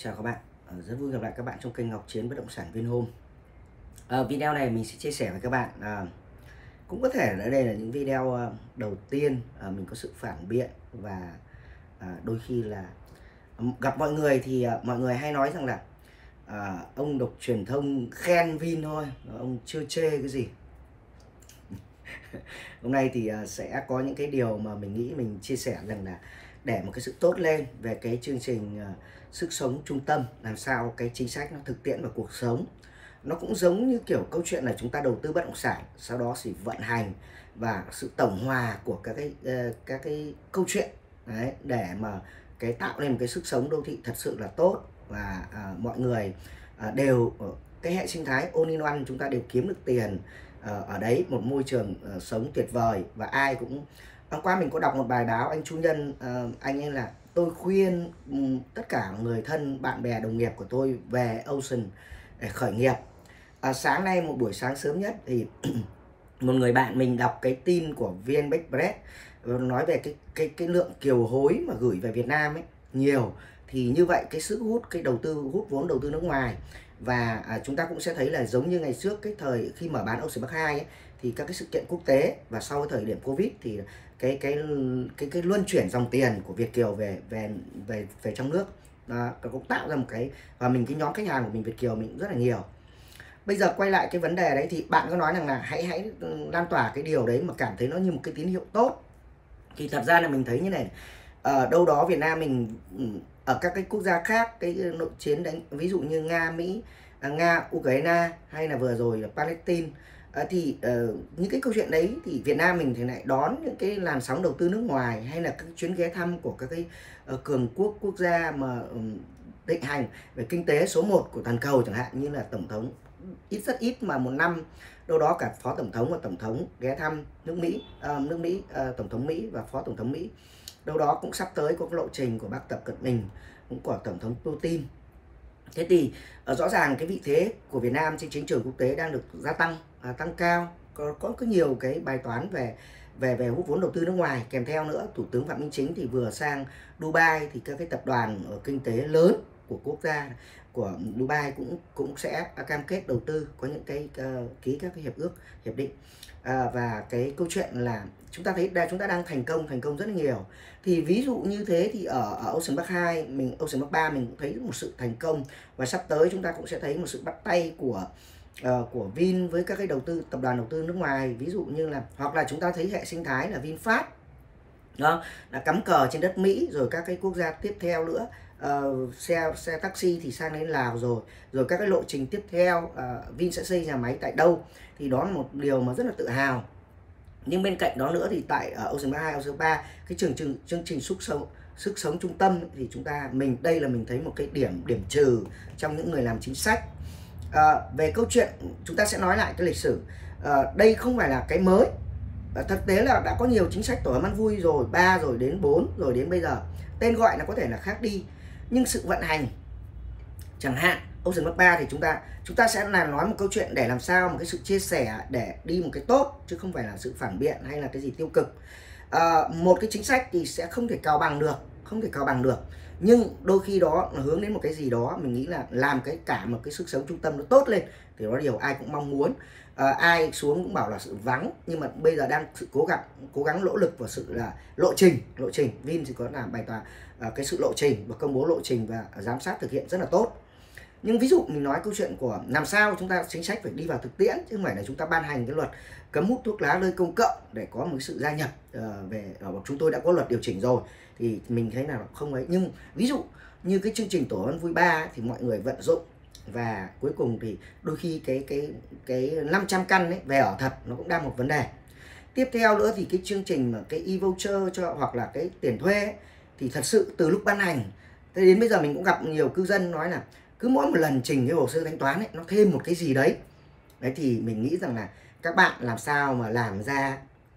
Chào các bạn, rất vui gặp lại các bạn trong kênh Ngọc Chiến Bất động sản Vinhome. Video này mình sẽ chia sẻ với các bạn, cũng có thể là đây là những video đầu tiên mình có sự phản biện và đôi khi là gặp mọi người thì mọi người hay nói rằng là ông độc truyền thông khen Vin thôi, ông chưa chê cái gì. Hôm nay thì sẽ có những cái điều mà mình nghĩ mình chia sẻ rằng là để một cái sự tốt lên về cái chương trình sức sống trung tâm, làm sao cái chính sách nó thực tiễn vào cuộc sống. Nó cũng giống như kiểu câu chuyện là chúng ta đầu tư bất động sản, sau đó thì vận hành và sự tổng hòa của các cái câu chuyện đấy, để mà cái tạo nên một cái sức sống đô thị thật sự là tốt và mọi người đều cái hệ sinh thái all in one, chúng ta đều kiếm được tiền ở đấy, một môi trường sống tuyệt vời. Và ai cũng hôm qua mình có đọc một bài báo anh Chu Nhân, anh ấy là tôi khuyên tất cả người thân bạn bè đồng nghiệp của tôi về Ocean để khởi nghiệp. Sáng nay một buổi sáng sớm nhất thì một người bạn mình đọc cái tin của VN Express nói về cái lượng kiều hối mà gửi về Việt Nam ấy nhiều, thì như vậy cái sức hút, cái đầu tư, hút vốn đầu tư nước ngoài. Và chúng ta cũng sẽ thấy là giống như ngày trước cái thời khi mở bán Ocean Park 2 ấy, thì các cái sự kiện quốc tế và sau cái thời điểm Covid thì cái luân chuyển dòng tiền của Việt kiều về trong nước cũng tạo ra một cái, và mình cái nhóm khách hàng của mình Việt kiều mình rất là nhiều. Bây giờ quay lại cái vấn đề đấy thì bạn có nói rằng là hãy lan tỏa cái điều đấy mà cảm thấy nó như một cái tín hiệu tốt. Thì thật ra là mình thấy như này, ở đâu đó Việt Nam mình, ở các cái quốc gia khác, cái nội chiến đánh ví dụ như Nga, Mỹ, Nga, Ukraine hay là vừa rồi là Palestine, thì những cái câu chuyện đấy thì Việt Nam mình thì lại đón những cái làn sóng đầu tư nước ngoài hay là các chuyến ghé thăm của các cái cường quốc gia mà định hành về kinh tế số 1 của toàn cầu, chẳng hạn như là tổng thống, rất ít mà một năm đâu đó cả phó tổng thống và tổng thống ghé thăm nước Mỹ, tổng thống Mỹ và phó tổng thống Mỹ. Đâu đó cũng sắp tới có lộ trình của bác Tập Cận Bình, cũng của tổng thống Putin. Thế thì rõ ràng cái vị thế của Việt Nam trên chính trường quốc tế đang được gia tăng, tăng cao. Có nhiều cái bài toán về hút vốn đầu tư nước ngoài. Kèm theo nữa, Thủ tướng Phạm Minh Chính thì vừa sang Dubai, thì các cái tập đoàn kinh tế lớn của quốc gia của Dubai cũng sẽ cam kết đầu tư, có những cái ký các cái hiệp định. Và cái câu chuyện là chúng ta thấy chúng ta đang thành công rất là nhiều. Thì ví dụ như thế thì ở Ocean Park 2, Ocean Park 3 mình cũng thấy một sự thành công, và sắp tới chúng ta cũng sẽ thấy một sự bắt tay của Vin với các cái tập đoàn đầu tư nước ngoài, ví dụ như là, hoặc là chúng ta thấy hệ sinh thái là VinFast đó, là cắm cờ trên đất Mỹ, rồi các cái quốc gia tiếp theo nữa, xe taxi thì sang đến Lào rồi các cái lộ trình tiếp theo, Vin sẽ xây nhà máy tại đâu, thì đó là một điều mà rất là tự hào. Nhưng bên cạnh đó nữa thì tại Ocean Park 2, Ocean 3, cái chương trình sức sống trung tâm thì đây là mình thấy một cái điểm trừ trong những người làm chính sách. Về câu chuyện chúng ta sẽ nói lại cái lịch sử, đây không phải là cái mới. Thực tế là đã có nhiều chính sách tổ ấm ăn vui rồi, 3 rồi đến 4 rồi đến bây giờ, tên gọi là có thể là khác đi, nhưng sự vận hành, chẳng hạn Ocean Park 3 thì chúng ta sẽ là nói một câu chuyện để làm sao một cái sự chia sẻ để đi một cái tốt, chứ không phải là sự phản biện hay là cái gì tiêu cực. Một cái chính sách thì sẽ không thể cào bằng được, nhưng đôi khi đó là hướng đến một cái gì đó, mình nghĩ là làm cả một cái sức sống trung tâm nó tốt lên, thì đó là điều ai cũng mong muốn. Ai xuống cũng bảo là sự vắng, nhưng mà bây giờ đang sự cố gắng nỗ lực vào sự là lộ trình. Vin thì có làm bài toán cái sự lộ trình và công bố lộ trình và giám sát thực hiện rất là tốt. Nhưng ví dụ mình nói câu chuyện của làm sao chúng ta chính sách phải đi vào thực tiễn, chứ không phải là chúng ta ban hành cái luật cấm hút thuốc lá nơi công cộng để có một sự gia nhập chúng tôi đã có luật điều chỉnh rồi, thì mình thấy là không ấy. Nhưng ví dụ như cái chương trình tổ ấm vui 3 thì mọi người vận dụng, và cuối cùng thì đôi khi cái 500 căn ấy về ở thật nó cũng đang một vấn đề. Tiếp theo nữa thì cái chương trình mà cái e-voucher hoặc là cái tiền thuê ấy, thì thật sự từ lúc ban hành thế đến bây giờ mình cũng gặp nhiều cư dân nói là cứ mỗi một lần trình cái hồ sơ thanh toán ấy, nó thêm một cái gì đấy. Thì mình nghĩ rằng là các bạn làm sao mà làm ra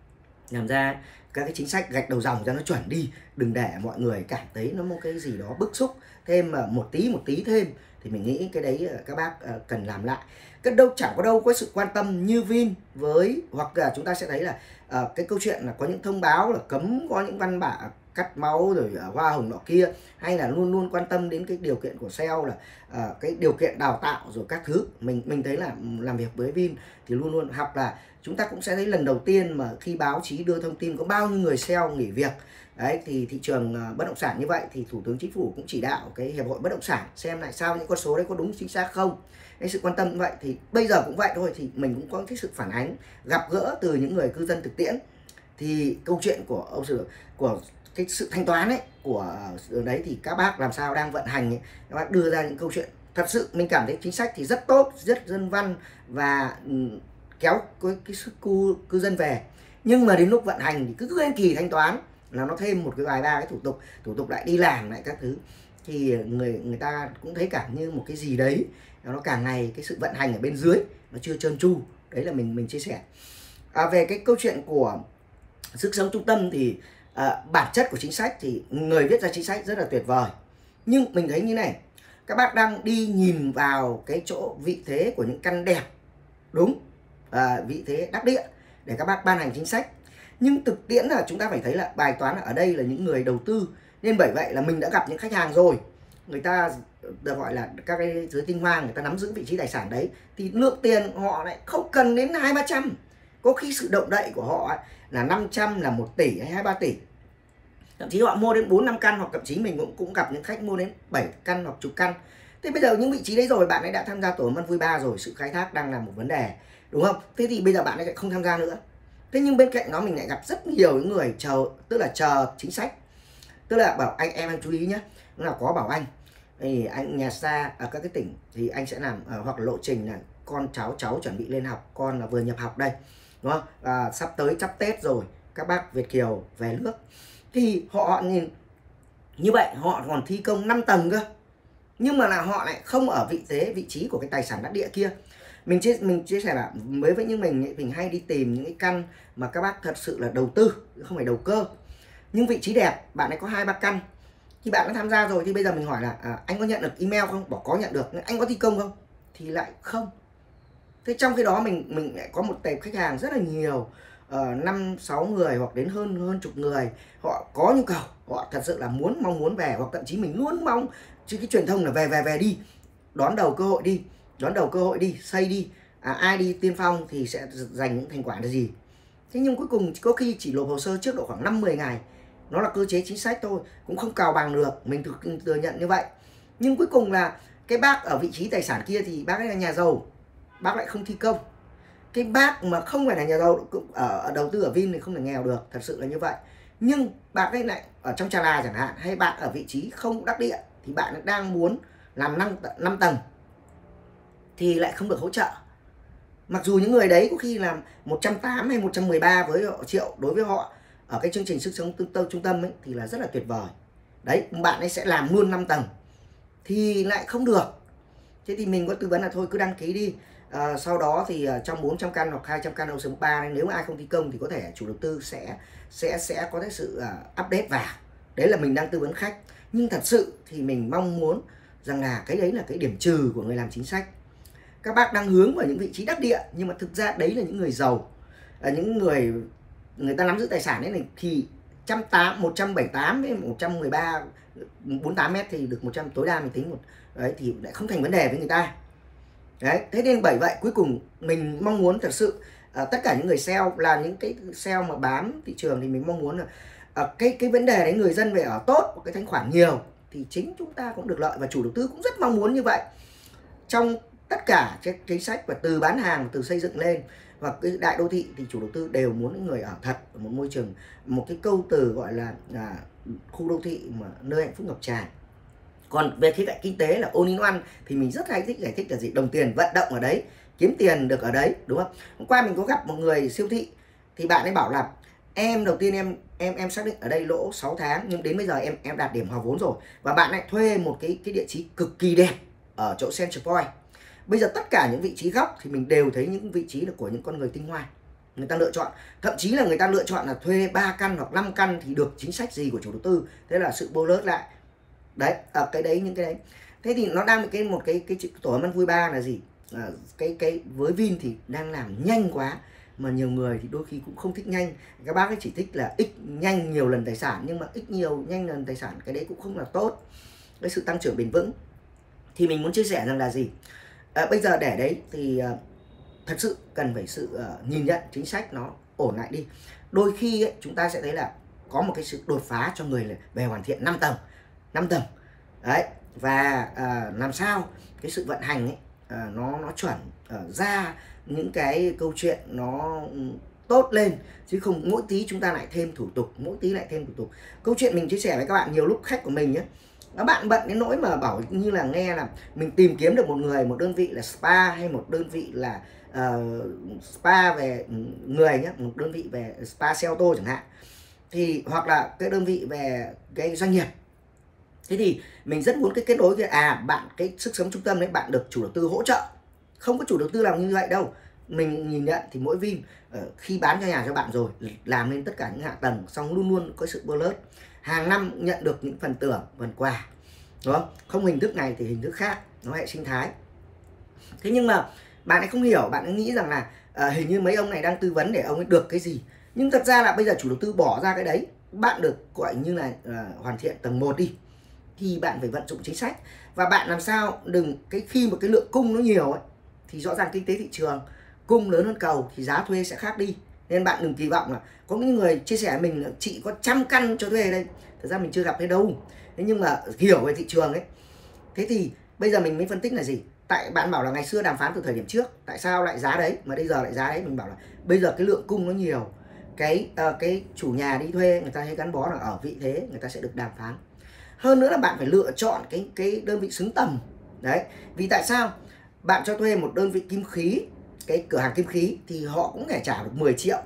các cái chính sách gạch đầu dòng cho nó chuẩn đi, đừng để mọi người cảm thấy nó một cái gì đó bức xúc thêm mà một tí thêm. Thì mình nghĩ cái đấy các bác cần làm lại. Chẳng có đâu có sự quan tâm như Vin hoặc là chúng ta sẽ thấy là cái câu chuyện là có những thông báo là cấm, có những văn bản cắt máu rồi hoa hồng nọ kia, hay là luôn luôn quan tâm đến cái điều kiện của sale, là cái điều kiện đào tạo rồi các thứ. Mình thấy là làm việc với Vin thì luôn luôn học, là chúng ta cũng sẽ thấy lần đầu tiên mà khi báo chí đưa thông tin có bao nhiêu người sale nghỉ việc. Đấy, thì thị trường bất động sản như vậy thì Thủ tướng Chính phủ cũng chỉ đạo cái hiệp hội bất động sản xem lại sao những con số đấy có đúng chính xác không. Cái sự quan tâm như vậy thì bây giờ cũng vậy thôi, thì mình cũng có cái sự phản ánh gặp gỡ từ những người cư dân thực tiễn. Thì câu chuyện của ông của cái sự thanh toán ấy của đấy thì các bác làm sao đang vận hành ấy, các bác đưa ra những câu chuyện thật sự mình cảm thấy chính sách thì rất tốt, rất dân văn và kéo cái sức cư dân về. Nhưng mà đến lúc vận hành thì cứ đến kỳ thanh toán là nó thêm một cái vài ba cái thủ tục lại đi làm lại các thứ, thì người ta cũng thấy cảm như một cái gì đấy nó càng ngày cái sự vận hành ở bên dưới nó chưa trơn tru. Đấy là mình chia sẻ về cái câu chuyện của sức sống trung tâm. Thì bản chất của chính sách thì người viết ra chính sách rất là tuyệt vời, nhưng mình thấy như này, các bác đang đi nhìn vào cái chỗ vị thế của những căn đẹp, đúng, vị thế đắc địa để các bác ban hành chính sách. Nhưng thực tiễn là chúng ta phải thấy là bài toán ở đây là những người đầu tư, nên bởi vậy là mình đã gặp những khách hàng rồi, người ta được gọi là các cái giới tinh hoa, người ta nắm giữ vị trí tài sản đấy, thì lượng tiền họ lại không cần đến 200-300, có khi sự động đậy của họ ấy, là 500, là 1 tỷ hay 2-3 tỷ, thậm chí họ mua đến 4-5 căn, hoặc thậm chí mình cũng gặp những khách mua đến 7 căn hoặc chục căn. Thế bây giờ những vị trí đấy rồi, bạn ấy đã tham gia tổ hợp ăn vui 3 rồi, sự khai thác đang là một vấn đề, đúng không? Thế thì bây giờ bạn ấy lại không tham gia nữa. Thế nhưng bên cạnh đó mình lại gặp rất nhiều những người chờ chính sách, tức là bảo anh em chú ý nhé, là có bảo anh thì anh nhà xa ở các cái tỉnh thì anh sẽ làm hoặc là lộ trình là con cháu chuẩn bị lên học, con là vừa nhập học đây, đúng không? Sắp tới sắp Tết rồi, các bác Việt kiều về nước thì họ nhìn như vậy, họ còn thi công 5 tầng cơ, nhưng mà là họ lại không ở vị trí của cái tài sản đắc địa kia. Mình chia sẻ là với những mình hay đi tìm những cái căn mà các bác thật sự là đầu tư, không phải đầu cơ, nhưng vị trí đẹp, bạn ấy có 2-3 căn thì bạn đã tham gia rồi, thì bây giờ mình hỏi là anh có nhận được email không? Bảo có nhận được. Anh có thi công không? Thì lại không. Thế trong khi đó mình lại có một tệp khách hàng rất là nhiều, 5-6 người hoặc đến hơn chục người, họ có nhu cầu, họ thật sự là mong muốn về, hoặc thậm chí mình luôn mong chứ cái truyền thông là về đi, đón đầu cơ hội đi, xây đi, ai đi tiên phong thì sẽ giành những thành quả là gì. Thế nhưng cuối cùng có khi chỉ nộp hồ sơ trước độ khoảng 5-10 ngày, nó là cơ chế chính sách thôi, cũng không cào bằng được, mình thừa nhận như vậy. Nhưng cuối cùng là cái bác ở vị trí tài sản kia thì bác ấy là nhà giàu, bác lại không thi công. Cái bác mà không phải là nhà giàu ở đầu tư ở Vin thì không thể nghèo được, thật sự là như vậy. Nhưng bạn ấy lại ở trong Trà Là chẳng hạn, hay bạn ở vị trí không đắc địa thì bạn đang muốn làm 5 tầng thì lại không được hỗ trợ. Mặc dù những người đấy có khi làm 180 hay 113 triệu đối với họ ở cái chương trình sức sống trung tâm ấy, thì là rất là tuyệt vời. Đấy, bạn ấy sẽ làm luôn 5 tầng thì lại không được. Thế thì mình có tư vấn là thôi cứ đăng ký đi. Sau đó thì trong 400 căn hoặc 200 căn Ocean 3, nếu mà ai không thi công thì có thể chủ đầu tư sẽ có cái sự update vào. Đấy là mình đang tư vấn khách. Nhưng thật sự thì mình mong muốn rằng là cái đấy là cái điểm trừ của người làm chính sách. Các bác đang hướng vào những vị trí đắc địa, nhưng mà thực ra đấy là những người giàu, những người ta nắm giữ tài sản đấy này, thì 178 với 113 48 mét thì được 100 tối đa mình tính một đấy, thì lại không thành vấn đề với người ta. Đấy, thế nên bởi vậy cuối cùng mình mong muốn thật sự tất cả những người sale là những cái sale mà bám thị trường, thì mình mong muốn là cái vấn đề đấy người dân về ở tốt, cái thanh khoản nhiều thì chính chúng ta cũng được lợi, và chủ đầu tư cũng rất mong muốn như vậy. Trong tất cả các chính sách và từ bán hàng, từ xây dựng lên và cái đại đô thị thì chủ đầu tư đều muốn những người ở thật ở một môi trường, một cái câu từ gọi là khu đô thị mà nơi hạnh phúc ngập tràn. Còn về khía cạnh kinh tế là all in one thì mình rất hay thích giải thích là gì, đồng tiền vận động ở đấy, kiếm tiền được ở đấy, đúng không? Hôm qua mình có gặp một người siêu thị thì bạn ấy bảo là em đầu tiên em xác định ở đây lỗ 6 tháng, nhưng đến bây giờ em đạt điểm hòa vốn rồi, và bạn lại thuê một cái địa chỉ cực kỳ đẹp ở chỗ Central Point. Bây giờ tất cả những vị trí góc thì mình đều thấy những vị trí là của những con người tinh hoa, người ta lựa chọn, thậm chí là người ta lựa chọn là thuê 3 căn hoặc 5 căn thì được chính sách gì của chủ đầu tư. Thế là sự bonus lại đấy, ở cái đấy, những cái đấy. Thế thì nó đang một cái tổ hợp ăn vui 3 là gì, cái với Vin thì đang làm nhanh quá, mà nhiều người thì đôi khi cũng không thích nhanh. Các bác ấy chỉ thích là x nhanh nhiều lần tài sản, nhưng mà x nhiều nhanh lần tài sản cái đấy cũng không là tốt. Cái sự tăng trưởng bền vững thì mình muốn chia sẻ rằng là gì? Bây giờ để đấy thì thật sự cần phải sự nhìn nhận chính sách nó ổn lại đi. Đôi khi ấy, chúng ta sẽ thấy là có một cái sự đột phá cho người về hoàn thiện 5 tầng đấy, và làm sao cái sự vận hành ấy nó chuẩn, ra những cái câu chuyện nó tốt lên, chứ không mỗi tí chúng ta lại thêm thủ tục, mỗi tí lại thêm thủ tục. Câu chuyện mình chia sẻ với các bạn nhiều lúc khách của mình nhé, các bạn bận đến nỗi mà bảo như là nghe là mình tìm kiếm được một đơn vị là spa, hay một đơn vị là spa về người nhé, một đơn vị về spa xe ô tô chẳng hạn, thì hoặc là cái đơn vị về cái doanh nghiệp. Thế thì mình rất muốn cái kết nối kia, bạn cái sức sống trung tâm đấy bạn được chủ đầu tư hỗ trợ. Không có chủ đầu tư làm như vậy đâu. Mình nhìn nhận thì mỗi Vin khi bán cho nhà cho bạn rồi, làm lên tất cả những hạ tầng, xong luôn luôn có sự bonus, hàng năm nhận được những phần thưởng, phần quà, đúng không? Không hình thức này thì hình thức khác, nó hệ sinh thái. Thế nhưng mà bạn ấy không hiểu, bạn ấy nghĩ rằng là hình như mấy ông này đang tư vấn để ông ấy được cái gì. Nhưng thật ra là bây giờ chủ đầu tư bỏ ra cái đấy, bạn được gọi như là hoàn thiện tầng 1 đi, thì bạn phải vận dụng chính sách. Và bạn làm sao đừng khi mà cái lượng cung nó nhiều ấy, thì rõ ràng kinh tế thị trường cung lớn hơn cầu thì giá thuê sẽ khác đi. Nên bạn đừng kỳ vọng là có những người chia sẻ mình là chị có 100 căn cho thuê đây. Thật ra mình chưa gặp thấy đâu. Thế nhưng mà hiểu về thị trường ấy. Thế thì bây giờ mình mới phân tích là gì? Tại bạn bảo là ngày xưa đàm phán từ thời điểm trước, tại sao lại giá đấy mà bây giờ lại giá đấy? Mình bảo là bây giờ cái lượng cung nó nhiều, cái chủ nhà đi thuê người ta hay gắn bó là ở vị thế người ta sẽ được đàm phán. Hơn nữa là bạn phải lựa chọn cái đơn vị xứng tầm. Đấy, vì tại sao? Bạn cho thuê một đơn vị kim khí, cái cửa hàng kim khí thì họ cũng phải trả được 10 triệu.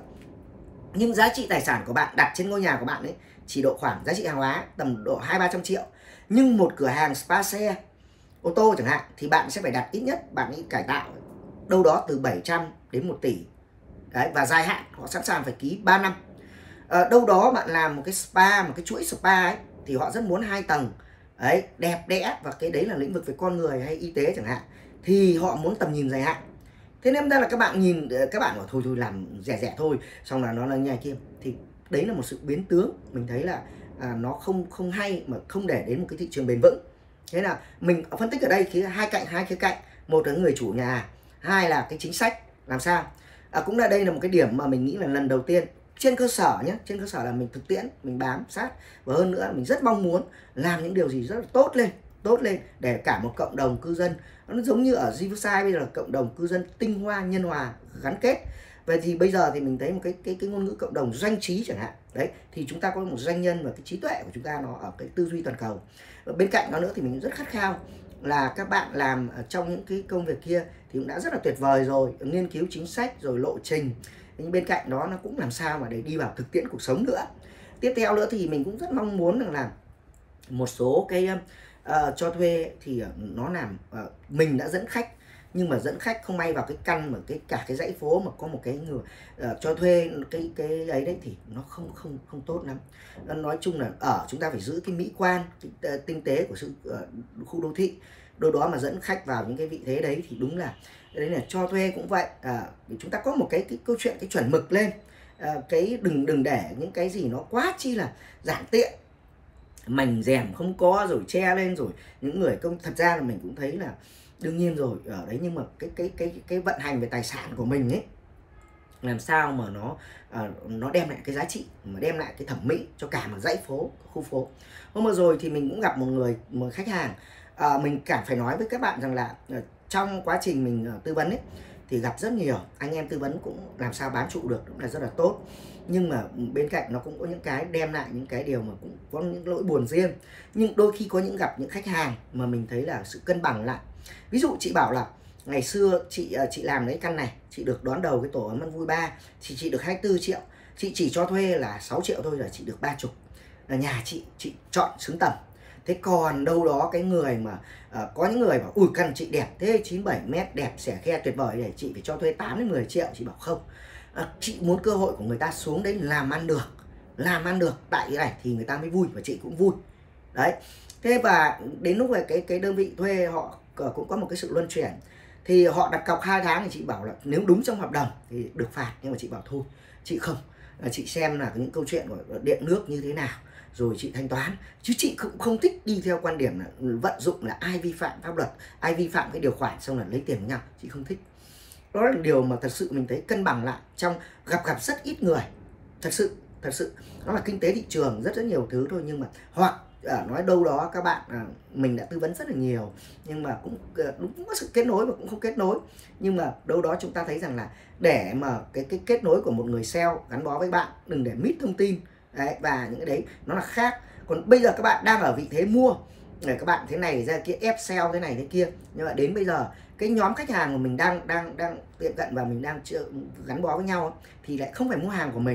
Nhưng giá trị tài sản của bạn đặt trên ngôi nhà của bạn ấy chỉ độ khoảng giá trị hàng hóa tầm độ 200-300 triệu. Nhưng một cửa hàng spa xe ô tô chẳng hạn thì bạn sẽ phải đặt ít nhất, bạn ấy cải tạo đâu đó từ 700 đến 1 tỷ. Đấy, và dài hạn họ sẵn sàng phải ký 3 năm. Đâu đó bạn làm một cái spa, một cái chuỗi spa ấy, thì họ rất muốn 2 tầng đấy, đẹp đẽ, và cái đấy là lĩnh vực về con người hay y tế chẳng hạn, thì họ muốn tầm nhìn dài hạn. Thế nên ra là các bạn nhìn, các bạn bảo thôi làm rẻ rẻ thôi, xong là nó là như này kia, thì đấy là một sự biến tướng. Mình thấy là nó không hay, mà không để đến một cái thị trường bền vững. Thế là mình phân tích ở đây hai khía cạnh, một là người chủ nhà, hai là cái chính sách làm sao. Cũng là đây là một cái điểm mà mình nghĩ là lần đầu tiên trên cơ sở nhé, trên cơ sở là mình thực tiễn, mình bám sát, và hơn nữa mình rất mong muốn làm những điều gì rất là tốt lên để cả một cộng đồng cư dân, nó giống như ở Riverside bây giờ là cộng đồng cư dân tinh hoa, nhân hòa, gắn kết. Vậy thì bây giờ thì mình thấy một cái ngôn ngữ cộng đồng doanh trí chẳng hạn, đấy thì chúng ta có một doanh nhân, và cái trí tuệ của chúng ta nó ở cái tư duy toàn cầu. Bên cạnh đó nữa thì mình rất khát khao là các bạn làm trong những cái công việc kia thì cũng đã rất là tuyệt vời rồi, nghiên cứu chính sách rồi lộ trình, nhưng bên cạnh đó nó cũng làm sao mà để đi vào thực tiễn cuộc sống nữa. Tiếp theo nữa thì mình cũng rất mong muốn rằng là một số cái cho thuê thì nó làm mình đã dẫn khách, nhưng mà dẫn khách không may vào cái căn mà cả cái dãy phố mà có một cái người cho thuê cái ấy đấy thì nó không tốt lắm. Nói chung là chúng ta phải giữ cái mỹ quan, cái tinh tế của sự khu đô thị. Đâu đó mà dẫn khách vào những cái vị thế đấy thì đúng là đấy là cho thuê cũng vậy. Chúng ta có một cái câu chuyện, cái chuẩn mực lên, cái đừng để những cái gì nó quá chi là giản tiện, mảnh rèm không có rồi che lên, rồi những người thật ra là mình cũng thấy là đương nhiên rồi ở đấy, nhưng mà cái vận hành về tài sản của mình ấy, làm sao mà nó đem lại cái giá trị, mà đem lại cái thẩm mỹ cho cả một dãy phố, khu phố. Hôm vừa rồi thì mình cũng gặp một khách hàng, mình cảm phải nói với các bạn rằng là trong quá trình mình tư vấn ấy thì gặp rất nhiều anh em tư vấn cũng làm sao bám trụ được, cũng là rất là tốt. Nhưng mà bên cạnh nó cũng có những cái đem lại những cái điều mà cũng có những lỗi buồn riêng. Nhưng đôi khi có gặp những khách hàng mà mình thấy là sự cân bằng lại. Ví dụ chị bảo là ngày xưa chị làm đấy căn này, chị được đón đầu cái tổ ấm ăn vui 3 thì chị được 24 triệu, chị chỉ cho thuê là 6 triệu thôi là chị được 30. Là nhà chị chọn xứng tầm. Thế còn đâu đó cái người mà có những người bảo ui căn chị đẹp thế, 97 mét đẹp xẻ khe tuyệt vời để chị phải cho thuê 8 đến 10 triệu. Chị bảo không, chị muốn cơ hội của người ta xuống đấy làm ăn được tại cái này thì người ta mới vui, và chị cũng vui đấy. Thế và đến lúc về cái đơn vị thuê họ cũng có một cái sự luân chuyển. Thì họ đặt cọc 2 tháng thì chị bảo là nếu đúng trong hợp đồng thì được phạt, nhưng mà chị bảo thôi chị không, chị xem là những câu chuyện của điện nước như thế nào rồi chị thanh toán, chứ chị cũng không thích đi theo quan điểm là vận dụng là ai vi phạm pháp luật, ai vi phạm cái điều khoản xong là lấy tiền của nhau, chị không thích. Đó là điều mà thật sự mình thấy cân bằng lại trong gặp rất ít người. Thật sự nó là kinh tế thị trường, rất nhiều thứ thôi, nhưng mà hoặc nói đâu đó các bạn mình đã tư vấn rất là nhiều, nhưng mà cũng đúng có sự kết nối và cũng không kết nối, nhưng mà đâu đó chúng ta thấy rằng là để mà cái kết nối của một người sale gắn bó với bạn, đừng để mít thông tin đấy, và những cái đấy nó là khác. Còn bây giờ các bạn đang ở vị thế mua, để các bạn thế này ra kia ép sale thế này thế kia, nhưng mà đến bây giờ cái nhóm khách hàng của mình đang tiệm cận và mình đang gắn bó với nhau thì lại không phải mua hàng của mình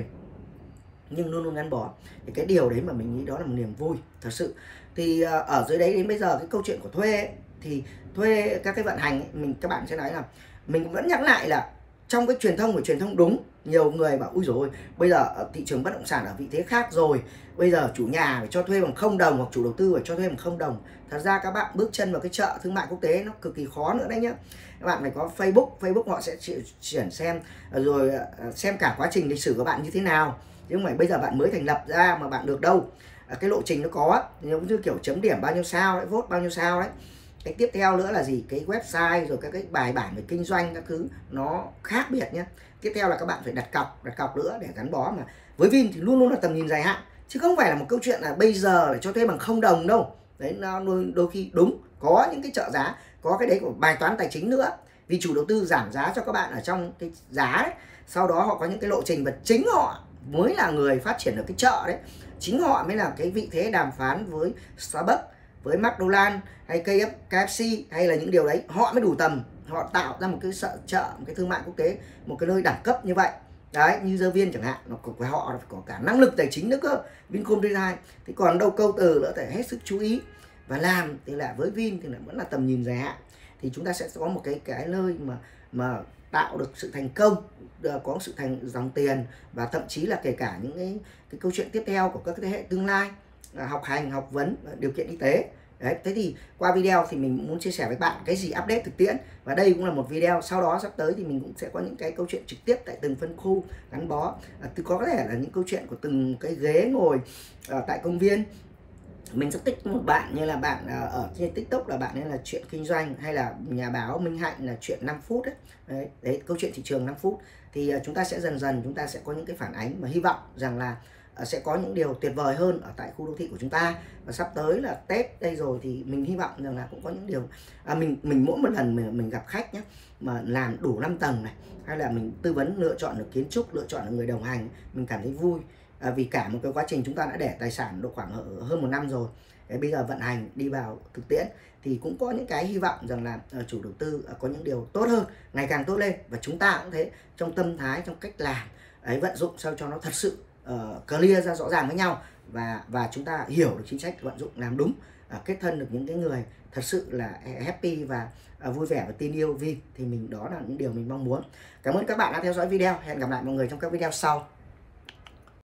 nhưng luôn luôn gắn bó, thì cái điều đấy mà mình nghĩ đó là một niềm vui thật sự. Thì ở dưới đấy đến bây giờ cái câu chuyện của thuê ấy, thì thuê các cái vận hành ấy, các bạn sẽ nói là mình vẫn nhắc lại là trong cái truyền thông đúng. Nhiều người bảo ui rồi bây giờ ở thị trường bất động sản ở vị thế khác rồi, bây giờ chủ nhà phải cho thuê bằng 0 đồng hoặc chủ đầu tư phải cho thuê bằng 0 đồng. Thật ra các bạn bước chân vào cái chợ thương mại quốc tế nó cực kỳ khó nữa đấy nhá. Các bạn phải có Facebook họ sẽ chuyển xem rồi xem cả quá trình lịch sử của bạn như thế nào, chứ không phải bây giờ bạn mới thành lập ra mà bạn được đâu. Cái lộ trình nó có giống như kiểu chấm điểm bao nhiêu sao đấy, vote bao nhiêu sao đấy. Cái tiếp theo nữa là gì, cái website rồi các cái bài bản về kinh doanh các thứ nó khác biệt nhé. Tiếp theo là các bạn phải đặt cọc nữa để gắn bó. Mà với Vin thì luôn luôn là tầm nhìn dài hạn, chứ không phải là một câu chuyện là bây giờ để cho thuê bằng 0 đồng đâu. Đấy, nó đôi khi đúng có những cái trợ giá, có cái đấy của bài toán tài chính nữa, vì chủ đầu tư giảm giá cho các bạn ở trong cái giá ấy. Sau đó họ có những cái lộ trình và chính họ mới là người phát triển được cái chợ đấy, chính họ mới là cái vị thế đàm phán với Starbucks, với McDonald's hay KFC hay là những điều đấy, họ mới đủ tầm, họ tạo ra một cái chợ, một cái thương mại quốc tế, một cái nơi đẳng cấp như vậy đấy, như Dơ Viên chẳng hạn, nó của họ phải có cả năng lực tài chính nữa cơ, Vincom Design. Thì còn đâu câu từ nữa phải hết sức chú ý và làm thì là với Vin thì là vẫn là tầm nhìn dài hạn, thì chúng ta sẽ có một cái nơi mà tạo được sự thành công, có sự dòng tiền, và thậm chí là kể cả những cái câu chuyện tiếp theo của các thế hệ tương lai, học hành, học vấn, điều kiện y tế. Đấy, thế thì qua video thì mình muốn chia sẻ với bạn cái gì update thực tiễn, và đây cũng là một video. Sau đó sắp tới thì mình cũng sẽ có những cái câu chuyện trực tiếp tại từng phân khu gắn bó, có thể là những câu chuyện của từng cái ghế ngồi tại công viên. Mình rất thích một bạn như là bạn ở trên TikTok là bạn ấy là chuyện kinh doanh, hay là nhà báo Minh Hạnh là chuyện 5 phút đấy. Đấy, câu chuyện thị trường 5 phút thì chúng ta sẽ dần chúng ta sẽ có những cái phản ánh, và hy vọng rằng là sẽ có những điều tuyệt vời hơn ở tại khu đô thị của chúng ta. Và sắp tới là Tết đây rồi thì mình hy vọng rằng là cũng có những điều mình mỗi một lần mình gặp khách nhé, mà làm đủ 5 tầng này, hay là mình tư vấn lựa chọn được kiến trúc, lựa chọn được người đồng hành, mình cảm thấy vui. Vì cả một cái quá trình chúng ta đã để tài sản độ khoảng hơn 1 năm rồi. Bây giờ vận hành đi vào thực tiễn thì cũng có những cái hy vọng rằng là chủ đầu tư có những điều tốt hơn, ngày càng tốt lên, và chúng ta cũng thế, trong tâm thái, trong cách làm ấy, vận dụng sao cho nó thật sự clear ra rõ ràng với nhau, và chúng ta hiểu được chính sách vận dụng làm đúng, kết thân được những cái người thật sự là happy và vui vẻ và tin yêu Vin, thì đó là những điều mình mong muốn. Cảm ơn các bạn đã theo dõi video, hẹn gặp lại mọi người trong các video sau.